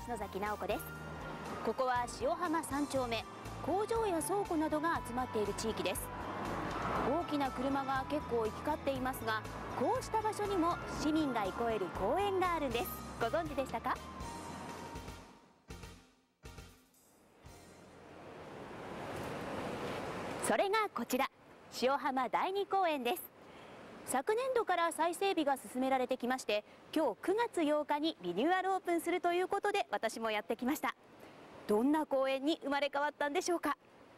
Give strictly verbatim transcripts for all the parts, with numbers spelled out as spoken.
篠崎直子です。ここは塩浜さん丁目、工場や倉庫などが集まっている地域です。大きな車が結構行き交っていますが、こうした場所にも市民が憩える公園があるんです。ご存知でしたか？それがこちら、塩浜第二公園です。昨年度から再整備が進められてきまして、今日くがつようかにリニューアルオープンするということで、私もやってきました。どんな公園に生まれ変わったんでしょうか。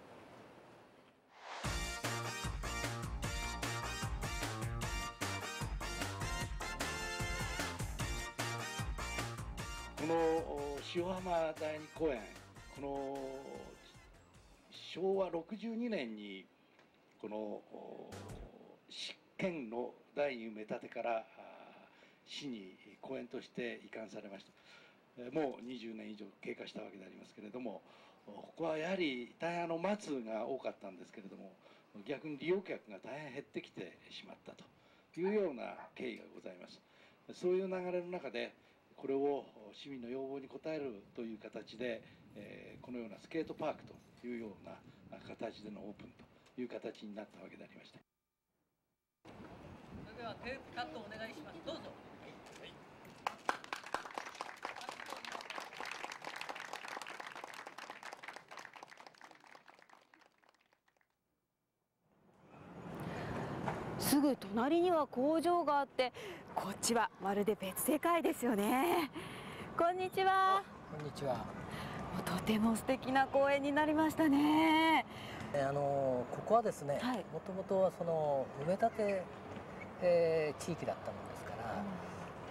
この塩浜第二公園、このしょうわろくじゅうにねんにこの県の第二埋め立てから市に公園として移管されました。もうにじゅうねん以上経過したわけでありますけれども、ここはやはり大変あの松が多かったんですけれども、逆に利用客が大変減ってきてしまったというような経緯がございます。そういう流れの中でこれを市民の要望に応えるという形で、えー、このようなスケートパークというような形でのオープンという形になったわけでありました。 それではテープカットお願いします。どうぞ。 すぐ隣には工場があって、こっちはまるで別世界ですよね。こんにちは。 こんにちは。 とても素敵な公園になりましたね。 えあのここはですね、はい、もともとはその埋め立て、えー、地域だったものですから、うん、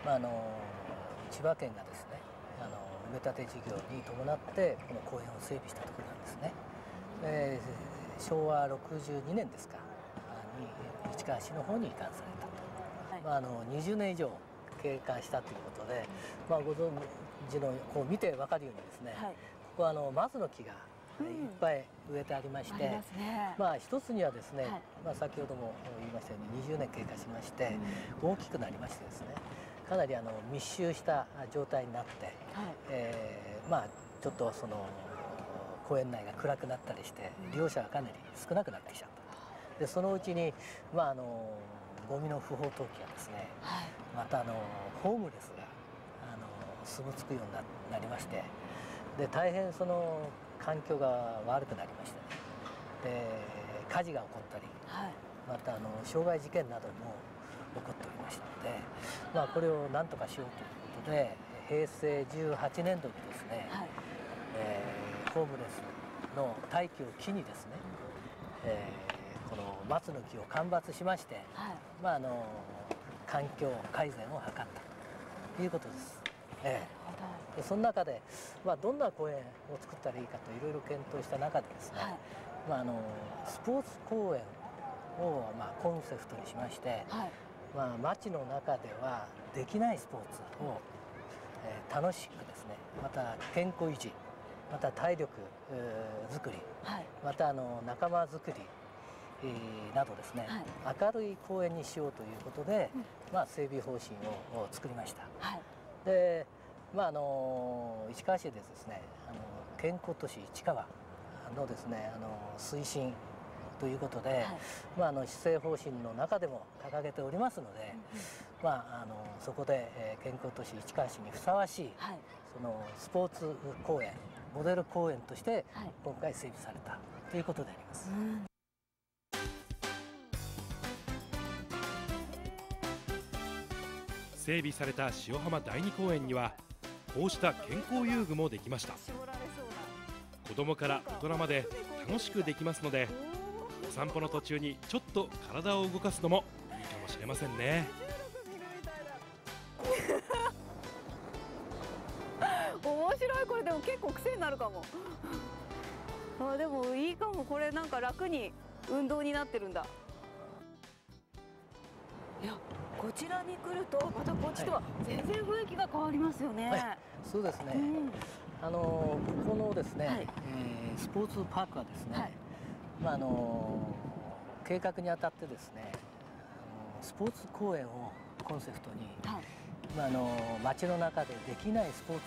まあ、あの千葉県がですね、あの埋め立て事業に伴ってこの公園を整備したところなんですね。えー、しょうわろくじゅうにねんですかに市川市の方に移管されたと、はい、まあ、あのにじゅうねん以上経過したということで、まあ、ご存知のこう見て分かるようにですね、はい、ここはあの松の木がいっぱい植えてありまして、うん、ありますね。まあ一つにはですね、はい、まあ先ほども言いましたようににじゅうねん経過しまして、うん、大きくなりましてですね、かなりあの密集した状態になって、はい、えー、まあちょっとその公園内が暗くなったりして利用者がかなり少なくなってきちゃった。でそのうちに、まあ、あのゴミの不法投棄やですね、はい、またあのホームレスがあの住み着くように な, なりまして、で大変その環境が悪くなりましてね、で火事が起こったり、はい、またあの傷害事件なども起こっておりましたので、まあ、これをなんとかしようということでへいせいじゅうはちねんどにですね、はい、えー、ホームレスの退去を機にですね、えーこの松の木を間伐しまして、はい、まああの環境改善を図ったということです。ええ、でその中で、まあ、どんな公園を作ったらいいかといろいろ検討した中でですね、はい、まああのスポーツ公園をまあコンセプトにしまして、はい、まあ町の中ではできないスポーツを、えー、楽しくですね、また健康維持、また体力づくり、はい、またあの仲間づくりなどですね、はい、明るい公園にしようということで、うん、まあ、整備方針を作りました。はい、で、まあ、あの市川市でですね、あの健康都市市川のですね、あの推進ということで、はい、まあ、あの施政方針の中でも掲げておりますので、うん、まあ、あのそこで、えー、健康都市市川市にふさわしい、はい、そのスポーツ公園、モデル公園として今回整備されたということであります。うん、 整備された塩浜第二公園にはこうした健康遊具もできました。子供から大人まで楽しくできますので、お散歩の途中にちょっと体を動かすのもいいかもしれませんね。 面白い。これでも結構癖になるかも。あ、でもいいかも。これなんか楽に運動になってるんだ。いや、こちらに来るとまたこっちとは全然雰囲気が変わりますよね。はいはい、 そうですね。うん、あのここのですね、はい、えー、スポーツパークはですね、はい、まああの計画にあたってですね、あのスポーツ公園をコンセプトに、はい、まああの街の中でできないスポーツをですね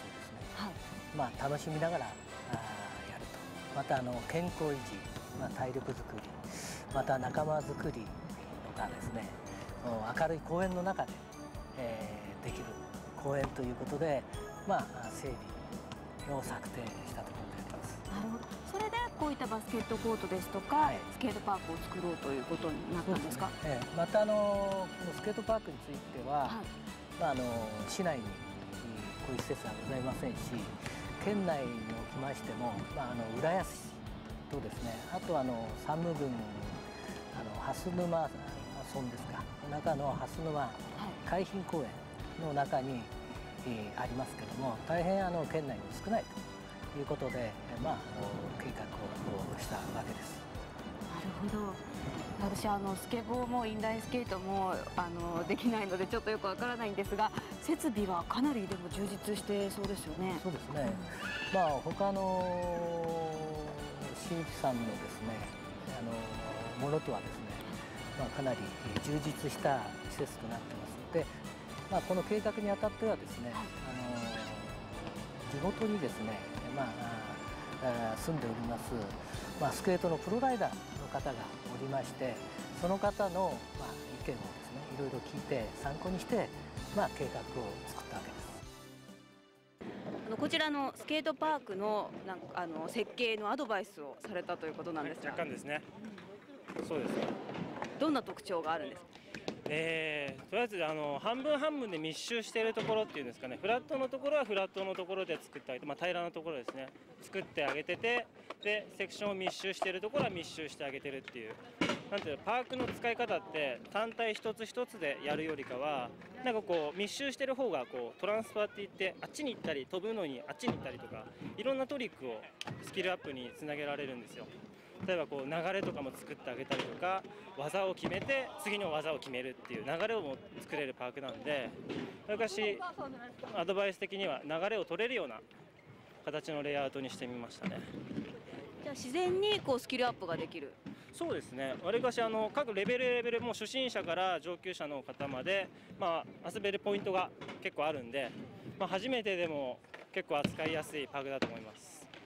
はい、 まあ、楽しみながらあやると。またあの健康維持、まあ、体力づくり、また仲間づくりとかですね、明るい公園の中で、えー、できる公園ということで、まあ、整備を策定したところであります。 なるほど。それでこういったバスケットコートですとか、はい、スケートパークを作ろうということになったんですか。 そうですね、ええ、またあのこのスケートパークについては、はい、まあ、あの市内にこういう施設はございませんし、県内におきましても、まあ、あの浦安市とですね、あとあの山武郡あの蓮沼村ですか、中の蓮沼海浜公園の中に、えー、ありますけども、大変あの県内に少ないということで、まあ、あの計画をしたわけです。 なるほど。私あのスケボーもインラインスケートもあのできないのでちょっとよくわからないんですが、設備はかなりでも充実してそうですよね。 そうですね、うん、まあ他の新規さんのですね、あのものとはですね、まあ、かなり充実した施設となってますので、まあ、この計画にあたってはですね、あの地元にですね、まあ、住んでおります、まあ、スケートのプロライダーの方がおりまして、その方の、まあ、意見をですねいろいろ聞いて参考にして、まあ、計画を作ったわけです。 あのこちらのスケートパークのなんかあの設計のアドバイスをされたということなんですが、 若干ですね、そうです。 どんな特徴があるんですか。 えー、とりあえずあの半分半分で密集しているところっていうんですかね、フラットのところはフラットのところで作ってあげて、まあ、平らなところですね、作ってあげてて、でセクションを密集しているところは密集してあげてるっていう、なんていうの、パークの使い方って単体一つ一つでやるよりかは、なんかこう密集してる方がこうトランスファーっていって、あっちに行ったり飛ぶのにあっちに行ったりとか、いろんなトリックをスキルアップにつなげられるんですよ。例えばこう流れとかも作ってあげたりとか、技を決めて次の技を決めるっていう流れをも作れるパークなんで、昔アドバイス的には流れを取れるような形のレイアウトにしてみましたね。 じゃあ自然にこうスキルアップができる。 そうですね、わりかしあの各レベルレベルも初心者から上級者の方まで、まあ、遊べるポイントが結構あるんで、まあ、初めてでも結構扱いやすいパークだと思います。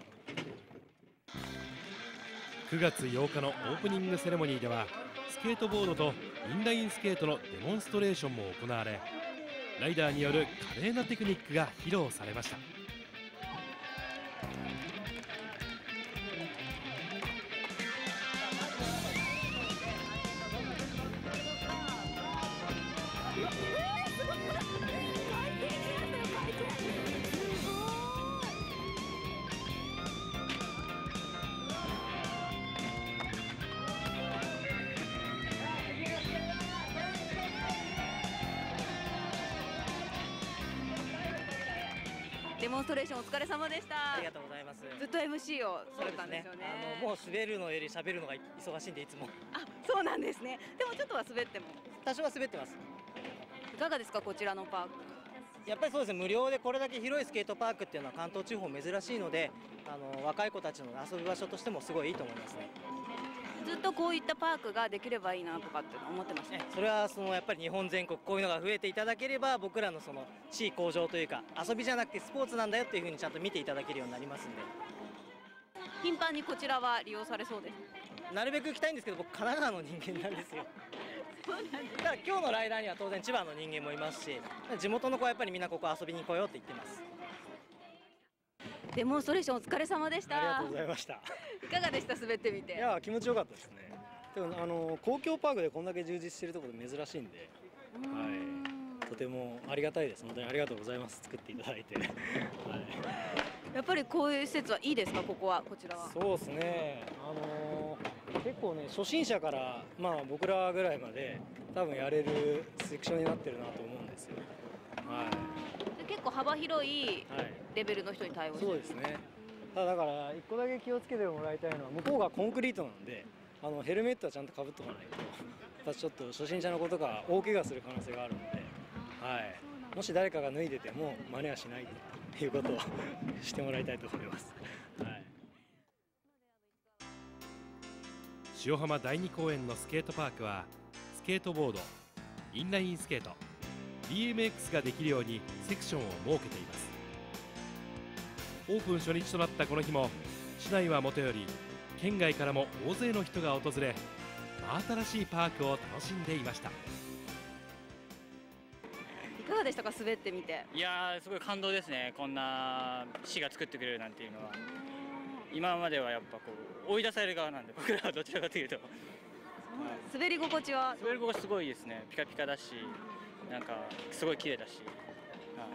くがつようかのオープニングセレモニーでは、スケートボードとインラインスケートのデモンストレーションも行われ、ライダーによる華麗なテクニックが披露されました。 デモンストレーションお疲れ様でした。 ありがとうございます。 ずっと エムシー をされたんですよね。 あのもう滑るのより喋るのが忙しいんで、いつも。 あ、そうなんですね。でもちょっとは滑っても。 多少は滑ってます。 いかがですか、こちらのパーク。 やっぱりそうですね、無料でこれだけ広いスケートパークっていうのは関東地方珍しいので、あの若い子たちの遊ぶ場所としてもすごいいいと思いますね。 ずっとこういったパークができればいいなとかって思ってますね。 それはそのやっぱり日本全国こういうのが増えていただければ、僕らのその地位向上というか、遊びじゃなくてスポーツなんだよっていうふうにちゃんと見ていただけるようになりますんで。 頻繁にこちらは利用されそうです。 なるべく行きたいんですけど、僕神奈川の人間なんですよ。だから今日のライダーには当然千葉の人間もいますし、地元の子はやっぱりみんなここ遊びに来ようって言ってます。 デモンストレーションお疲れ様でした。 ありがとうございました。 いかがでした、滑ってみて。 いや、気持ちよかったですね。でもあの公共パークでこんだけ充実しているところ珍しいんで、はい、とてもありがたいです。本当にありがとうございます。作っていただいて、はい、 やっぱりこういう施設はいいですか、ここは、こちらは。 そうですね、あのー、結構ね、初心者から、まあ、僕らぐらいまで多分やれるセクションになってるなと思うんですよ。はい、 で結構幅広いレベルの人に対応してる、 はい、そうですね。ただだから一個だけ気をつけてもらいたいのは、向こうがコンクリートなんで、あのヘルメットはちゃんとかぶっとかないと、私ちょっと初心者の子とか大怪我する可能性があるので、はい、もし誰かが脱いでても真似はしないということをしてもらいたいと思います。はい、 塩浜だいに公園のスケートパークは、スケートボード、インラインスケート、ビーエムエックス ができるようにセクションを設けています。 オープン初日となったこの日も市内はもとより県外からも大勢の人が訪れ、真新しいパークを楽しんでいました。 いかがでしたか、滑ってみて。 いやー、すごい感動ですね。こんな市が作ってくれるなんていうのは。今まではやっぱこう追い出される側なんで、僕らはどちらかというと滑り心地は滑り心地すごいですね。ピカピカだし、なんかすごい綺麗だし、はい、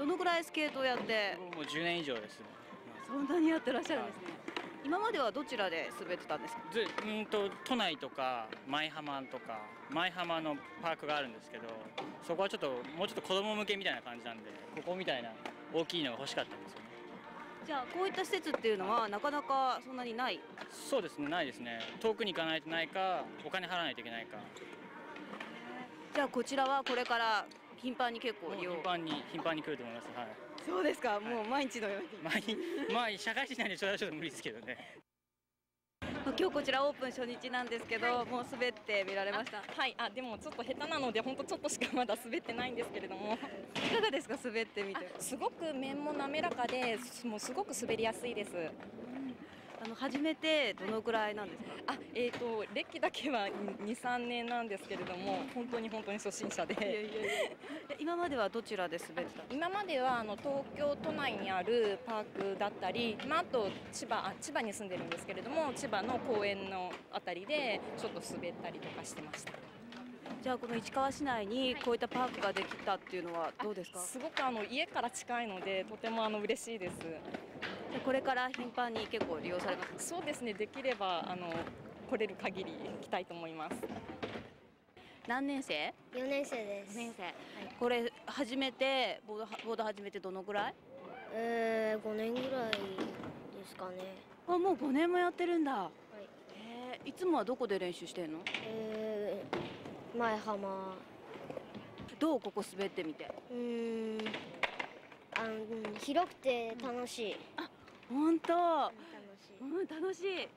どのぐらいスケートをやって？ もうじゅうねん以上ですね。 そんなにやってらっしゃるんですね。今まではどちらで滑ってたんですか？ ずうんと都内とか舞浜とか舞浜のパークがあるんですけど、そこはちょっともうちょっと子供向けみたいな感じなんで、ここみたいな大きいのが欲しかったんですよね。 じゃあこういった施設っていうのはなかなかそんなにない？ そうですね、ないですね。遠くに行かないとないか、お金払わないといけないか。 じゃあこちらはこれから頻繁に結構利用？ 頻繁に頻繁に来ると思います。はい。 そうですか、もう毎日のように。 毎日、まあ社会人なんでちょっと無理ですけどね。 今日こちらオープン初日なんですけど、はい、もう滑ってみられました？ はい、あでもちょっと下手なので本当ちょっとしかまだ滑ってないんですけれどもいかがですか、滑ってみて？ すごく面も滑らかで、もうすごく滑りやすいです。 あの始めてどのくらいなんですか？ あ、えーと歴だけはに、さんねんなんですけれども、本当に本当に初心者で。いやいやいや今まではどちらで滑ってた？ 今まではあの東京都内にあるパークだったり、まあ、あと千葉あ千葉に住んでるんですけれども、千葉の公園のあたりでちょっと滑ったりとかしてました。 じゃあこの市川市内にこういったパークができたっていうのはどうですか？ すごくあの家から近いのでとてもあの嬉しいです。 これから頻繁に結構利用されますか？ そうですね、できればあの来れる限り来たいと思います。 何年生？ よねん生です。 よねん生、はい、これ始めてボードボード始めてどのぐらい？ えー、ごねんぐらいですかね。 あ、もうごねんもやってるんだ。はい。 えー、いつもはどこで練習してんの？ えー、前浜。 どうここ滑ってみて？ うーん、あの広くて楽しい。 あ、本当。楽しい。 うん、楽しい。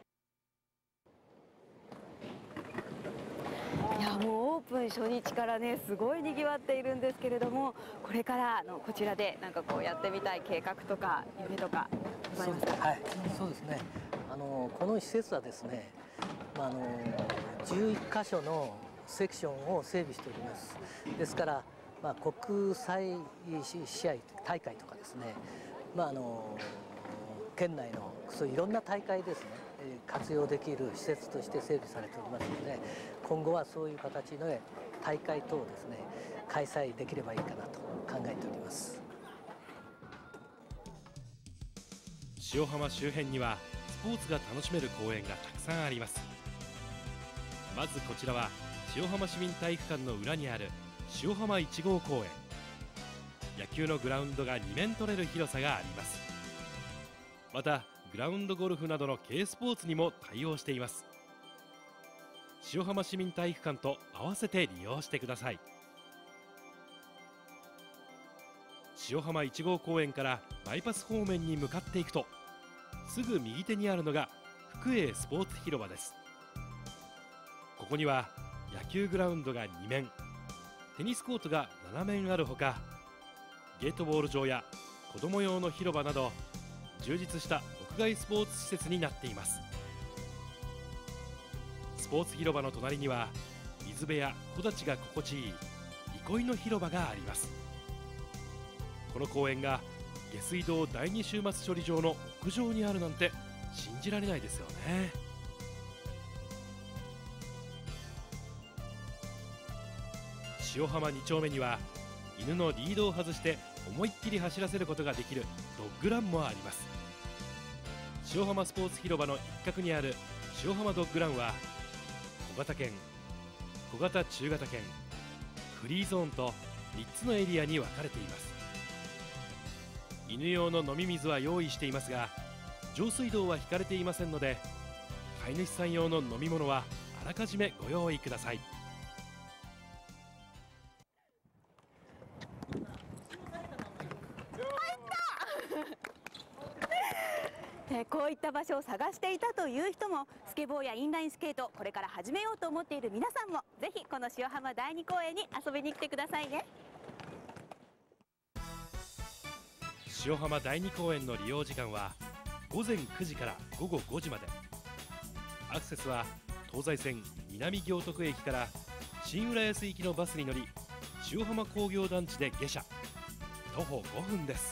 いや、もうオープン初日からね、すごい賑わっているんですけれども、これからあのこちらでなんかこうやってみたい計画とか夢とかございますか？ はい、そうですね。あのこの施設はですね、まあ、あのじゅういっかしょのセクションを整備しております。ですから、まあ、国際試合大会とかですね、まあ、あの県内のそういろんな大会ですね、活用できる施設として整備されておりますので、今後はそういう形の大会等をですね開催できればいいかなと考えております。 塩浜周辺にはスポーツが楽しめる公園がたくさんあります。まずこちらは塩浜市民体育館の裏にある塩浜いち号公園。野球のグラウンドがに面取れる広さがあります。またグラウンドゴルフなどの軽スポーツにも対応しています。塩浜市民体育館と合わせて利用してください。塩浜いち号公園からバイパス方面に向かっていくと、すぐ右手にあるのが福栄スポーツ広場です。ここには野球グラウンドがに面、テニスコートがなな面あるほか、ゲートボール場や子ども用の広場など充実した屋外スポーツ施設になっています。スポーツ広場の隣には水辺や木立が心地いい憩いの広場があります。この公園が下水道第二終末処理場の屋上にあるなんて信じられないですよね。塩浜に丁目には犬のリードを外して思いっきり走らせることができるドッグランもあります。塩浜スポーツ広場の一角にある塩浜ドッグランは小型犬、小型中型犬、フリーゾーンとみっつのエリアに分かれています。犬用の飲み水は用意していますが、上水道は引かれていませんので、飼い主さん用の飲み物はあらかじめご用意ください。 こういった場所を探していたという人も、スケボーやインラインスケートこれから始めようと思っている皆さんもぜひこの塩浜だいに公園に遊びに来てくださいね。 塩浜だいに公園の利用時間はごぜんくじからごごごじまで。アクセスは東西線南行徳駅から新浦安行きのバスに乗り、塩浜工業団地で下車、徒歩ごふんです。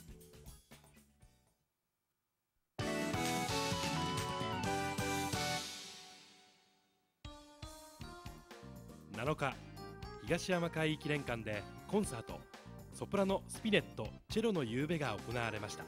なのか、東山海域連館でコンサートソプラノスピネットチェロの夕べが行われました。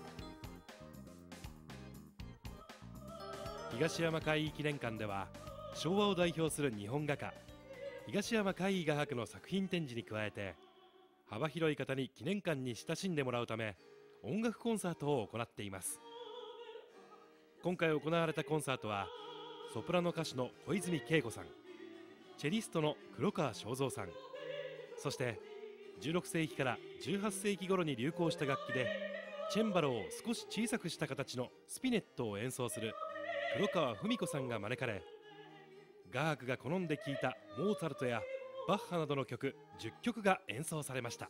東山海域連館では昭和を代表する日本画家東山海画伯の作品展示に加えて、幅広い方に記念館に親しんでもらうため音楽コンサートを行っています。今回行われたコンサートはソプラノ歌手の小泉恵子さん、チェリストの黒川正蔵さん、そしてじゅうろくせいきからじゅうはっせいき頃に流行した楽器でチェンバロを少し小さくした形のスピネットを演奏する黒川文子さんが招かれ、画伯が好んで聴いたモーツァルトやバッハなどの曲じゅっきょくが演奏されました。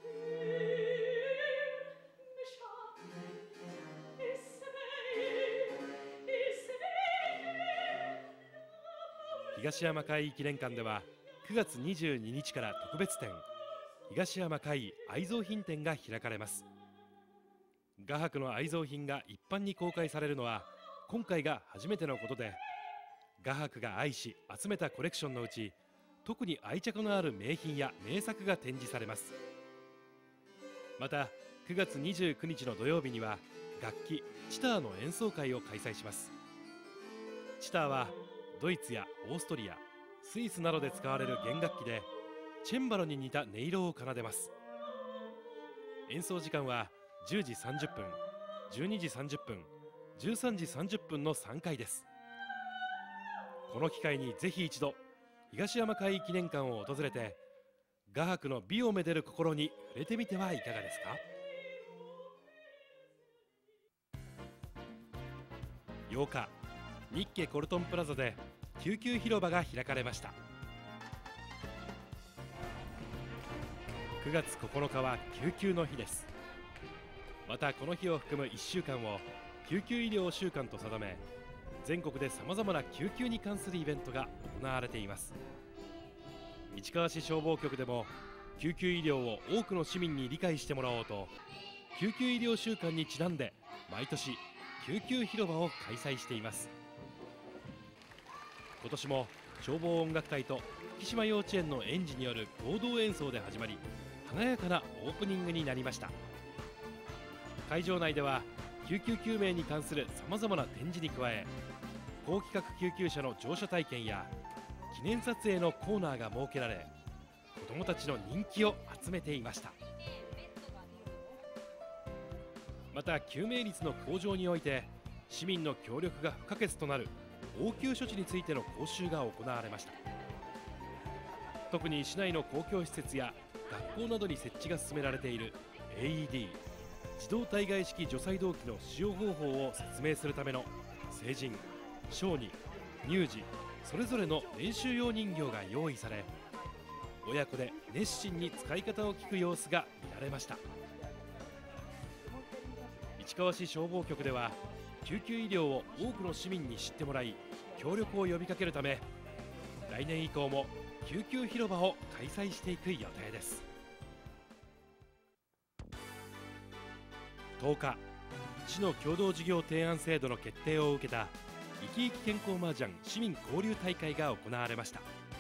東山海域連館ではくがつにじゅうににちから特別展東山海愛蔵品展が開かれます。画伯の愛蔵品が一般に公開されるのは今回が初めてのことで、画伯が愛し集めたコレクションのうち特に愛着のある名品や名作が展示されます。またくがつにじゅうくにちの土曜日には楽器チターの演奏会を開催します。チターはドイツやオーストリア、スイスなどで使われる弦楽器でチェンバロに似た音色を奏でます。演奏時間はじゅうじさんじゅっぷん、じゅうにじさんじゅっぷん、じゅうさんじさんじゅっぷんのさんかいです。この機会にぜひ一度東山海域記念館を訪れて画伯の美をめでる心に触れてみてはいかがですか。ようか、日家コルトンプラザで救急広場が開かれました。くがつここのかは救急の日です。またこの日を含むいっしゅうかんを救急医療週間と定め、全国でさまざまな救急に関するイベントが行われています。市川市消防局でも救急医療を多くの市民に理解してもらおうと、救急医療週間にちなんで毎年救急広場を開催しています。今年も消防音楽隊と福島幼稚園の園児による合同演奏で始まり、華やかなオープニングになりました。会場内では救急救命に関するさまざまな展示に加え、高規格救急車の乗車体験や記念撮影のコーナーが設けられ、子どもたちの人気を集めていました。また救命率の向上において市民の協力が不可欠となる応急処置についての講習が行われました。特に市内の公共施設や学校などに設置が進められている エーイーディー 自動体外式除細動器の使用方法を説明するための成人、小児、乳児それぞれの練習用人形が用意され、親子で熱心に使い方を聞く様子が見られました。市川市消防局では救急医療を多くの市民に知ってもらい協力を呼びかけるため、来年以降も救急広場を開催していく予定です。とおか、市の共同事業提案制度の決定を受けたいきいき健康麻雀市民交流大会が行われました。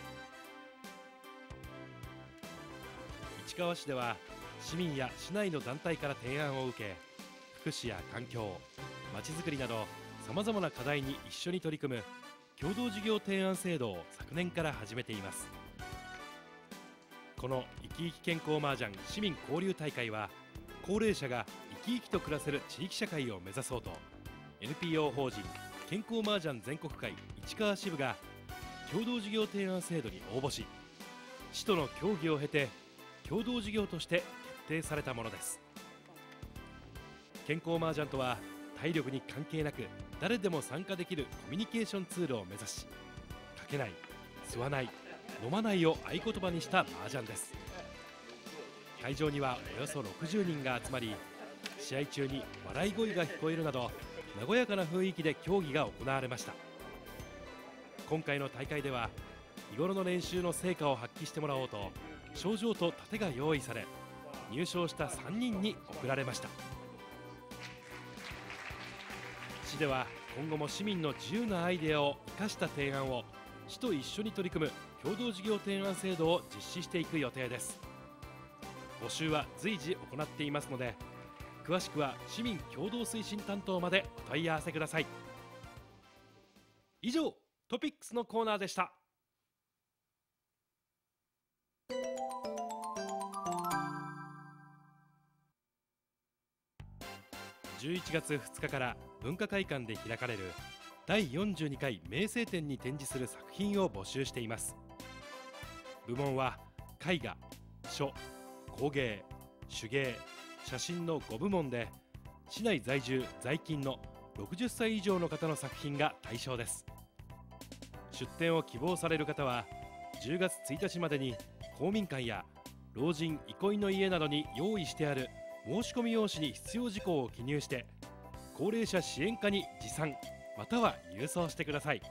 市川市では市民や市内の団体から提案を受け、福祉や環境、まちづくりなどさまざまな課題に一緒に取り組む共同事業提案制度を昨年から始めています。このいきいき健康麻雀市民交流大会は、高齢者が生き生きと暮らせる地域社会を目指そうと エヌピーオー 法人健康麻雀全国会市川支部が共同事業提案制度に応募し、市との協議を経て共同事業として決定されたものです。健康麻雀とは体力に関係なく誰でも参加できるコミュニケーションツールを目指し、かけない、吸わない、飲まないを合言葉にした麻雀です。会場にはおよそろくじゅうにんが集まり、 試合中に笑い声が聞こえるなど和やかな雰囲気で競技が行われました。今回の大会では日頃の練習の成果を発揮してもらおうと賞状と盾が用意され、入賞したさんにんに贈られました。市では今後も市民の自由なアイデアを生かした提案を市と一緒に取り組む共同事業提案制度を実施していく予定です。募集は随時行っていますので、詳しくは市民共同推進担当までお問い合わせください。以上、トピックスのコーナーでした。じゅういちがつふつかから文化会館で開かれるだいよんじゅうにかい名声展に展示する作品を募集しています。部門は絵画、書、工芸、手芸、写真のごぶもんで、市内在住在勤のろくじゅっさい以上の方の作品が対象です。出展を希望される方はじゅうがつついたちまでに公民館や老人憩いの家などに用意してある申し込み用紙に必要事項を記入して、高齢者支援課に持参または郵送してください。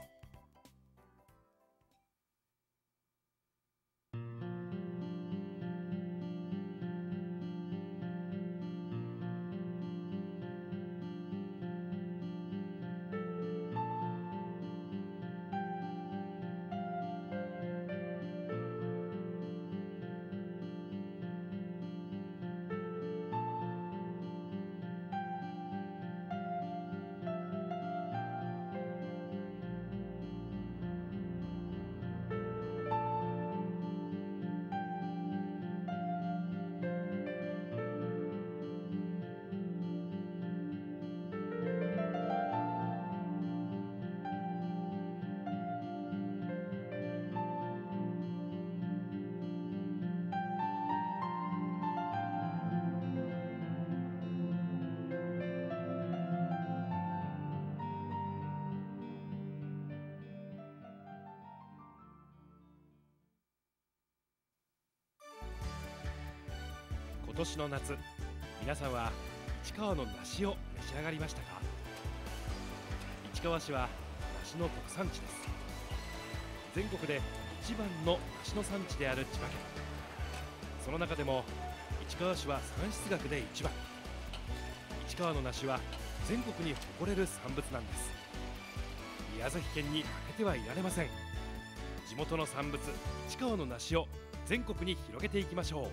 今年の夏、皆さんは市川の梨を召し上がりましたか？市川市は梨の特産地です。全国で一番の梨の産地である千葉県。その中でも市川市は産出額で一番。市川の梨は全国に誇れる産物なんです。宮崎県に負けてはいられません。地元の産物市川の梨を全国に広げていきましょう。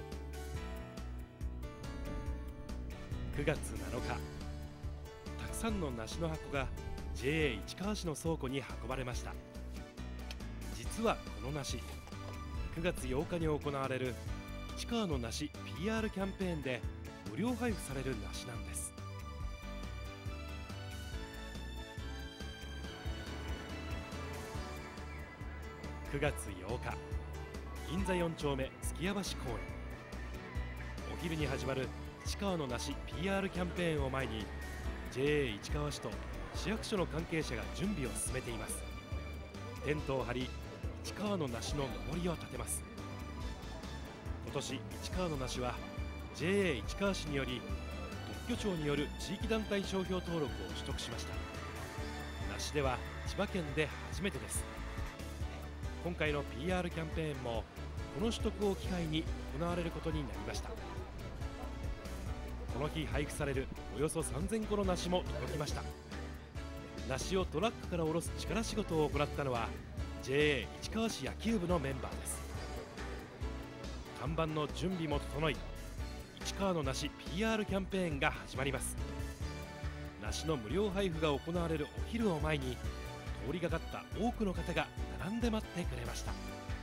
くがつなのか、たくさんの梨の箱が ジェイエー 市川市の倉庫に運ばれました。実はこの梨、くがつようかに行われる市川の梨 ピーアール キャンペーンで無料配布される梨なんです。くがつようか、銀座よんちょうめ数寄屋橋公園。お昼に始まる市川の梨 ピーアール キャンペーンを前に ジェイエー 市川市と市役所の関係者が準備を進めています。テントを張り、市川の梨ののりを立てます。今年市川の梨は ジェイエー 市川市により特許庁による地域団体商標登録を取得しました。梨では千葉県で初めてです。今回の ピーアール キャンペーンもこの取得を機会に行われることになりました。この日配布されるおよそさんぜんこの梨も届きました。梨をトラックから下ろす力仕事を行ったのは ジェイエー 市川市野球部のメンバーです。看板の準備も整い、市川の梨 ピーアール キャンペーンが始まります。梨の無料配布が行われるお昼を前に通りがかった多くの方が並んで待ってくれました。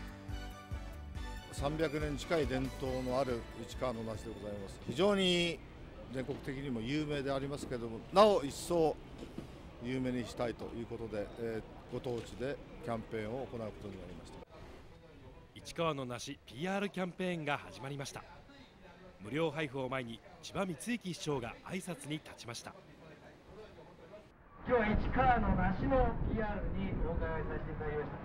さんびゃくねん近い伝統のある市川の梨でございます。非常に全国的にも有名でありますけれども、なお一層有名にしたいということで、えー、ご当地でキャンペーンを行うことになりました。 市川の梨 ピーアール キャンペーンが始まりました。無料配布を前に千葉光之市長が挨拶に立ちました。 今日は市川の梨の ピーアール にお伺いさせていただきました。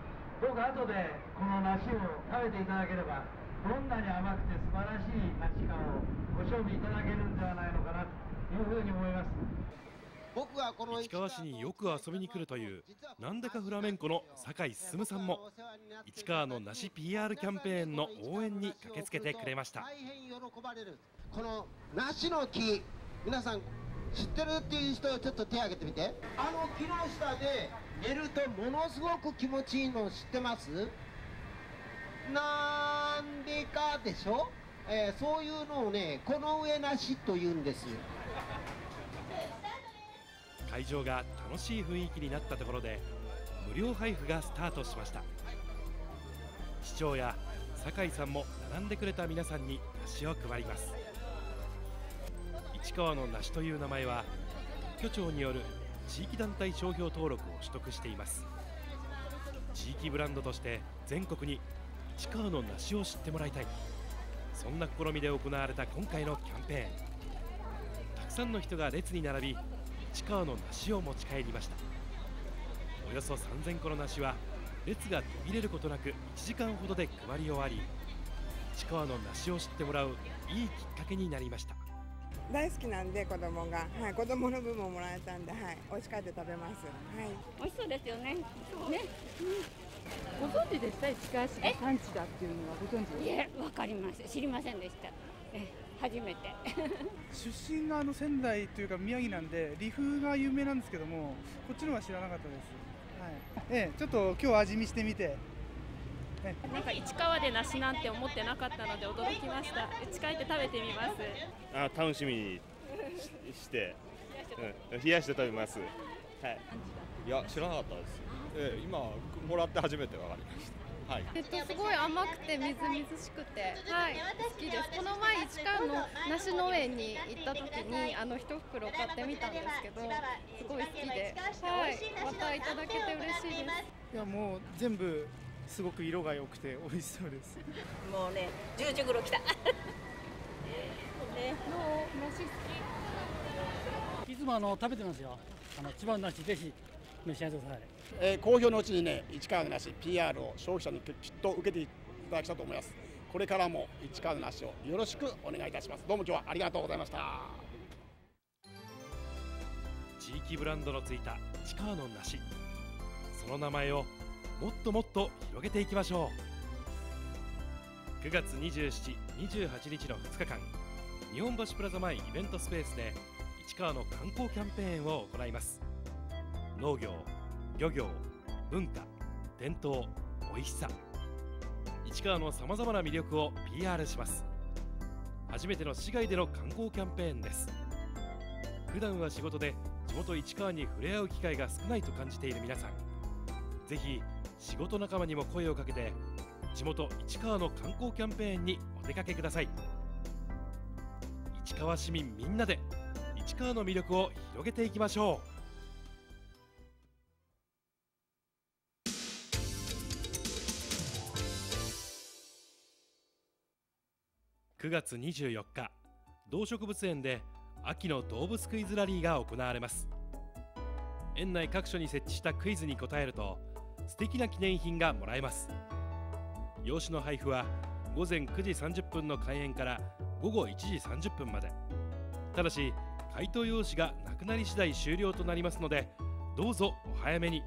どうか後でこの梨を食べていただければ、どんなに甘くて素晴らしい梨かをご賞味いただけるんではないのかなというふうに思います。 僕はこの市川市によく遊びに来るというなんだかフラメンコの酒井進さんも市川の梨 ピーアール キャンペーンの応援に駆けつけてくれました。 大変喜ばれるこの梨の木、皆さん知ってるっていう人ちょっと手を挙げてみて。あの木の下で寝るとものすごく気持ちいいの知ってます？なんでかでしょ、えー、そういうのをね、この上梨と言うんですよ。 会場が楽しい雰囲気になったところで無料配布がスタートしました。市長や酒井さんも並んでくれた皆さんに梨を配ります。市川の梨という名前は特許庁による地域団体商標登録を取得しています。地域ブランドとして全国に市川の梨を知ってもらいたい、そんな試みで行われた今回のキャンペーン。たくさんの人が列に並び市川の梨を持ち帰りました。およそさんぜんこの梨は列が途切れることなくいちじかんほどで配り終わり、市川の梨を知ってもらういいきっかけになりました。 大好きなんで子供が、はい、子供の分ももらえたんで、はい、美味しかった食べます。はい、 美味しそうですよね。ね、 うん、ご存知でした？市川市が産地だっていうのはご存知ですか？ いえ、わかります。知りませんでした。え初めて出身があの仙台というか宮城なんで梨風が有名なんですけども、こっちのは知らなかったです。はい、ええ、ちょっと今日味見してみて、 ええ、なんか市川で梨なんて思ってなかったので驚きました。近いって食べてみます。 あ、楽しみにして、うん、冷やして食べます。はい。 いや、知らなかったです。ええ、今もらって初めてわかりました。はい、 えっと、すごい甘くてみずみずしくて、はい、好きです。この前市川の梨農園に行った時にあの一袋買ってみたんですけど、すごい好きで、はい、またいただけて嬉しいです。 いや、もう全部すごく色が良くて美味しそうです。 もうね、じゅうじ頃来た。ね、 どう？梨好き？ いつもあの食べてますよ。あの千葉の梨ぜひ召し上がってください。 えー、好評のうちにね、市川の梨 ピーアール を消費者にきっと受けていただきたいと思います。これからも市川の梨をよろしくお願いいたします。どうも今日はありがとうございました。 地域ブランドのついた市川の梨、その名前をもっともっと広げていきましょう。くがつにじゅうしち、にじゅうはちにちのふつかかん、日本橋プラザ前イベントスペースで市川の観光キャンペーンを行います。農業、漁業、文化、伝統、おいしさ、市川のさまざまな魅力を ピーアール します。初めての市外での観光キャンペーンです。普段は仕事で地元市川に触れ合う機会が少ないと感じている皆さん、ぜひ仕事仲間にも声をかけて地元市川の観光キャンペーンにお出かけください。市川市民みんなで市川の魅力を広げていきましょう。くがつにじゅうよっか、動植物園で秋の動物クイズラリーが行われます。園内各所に設置したクイズに答えると素敵な記念品がもらえます。用紙の配布はごぜんくじさんじゅっぷんの開園からごごいちじさんじゅっぷんまで。ただし回答用紙がなくなり次第終了となりますので、どうぞお早めに。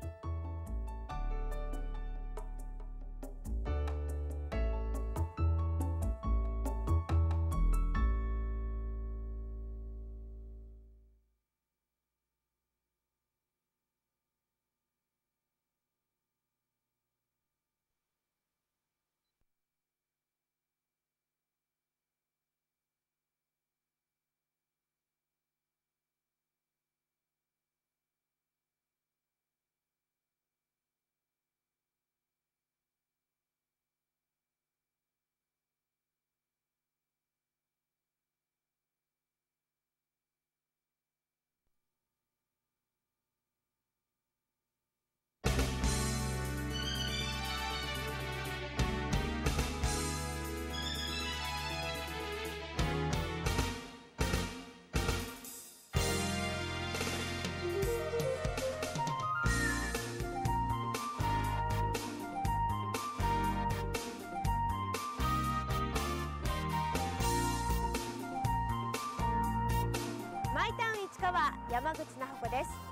は山口奈穂子です。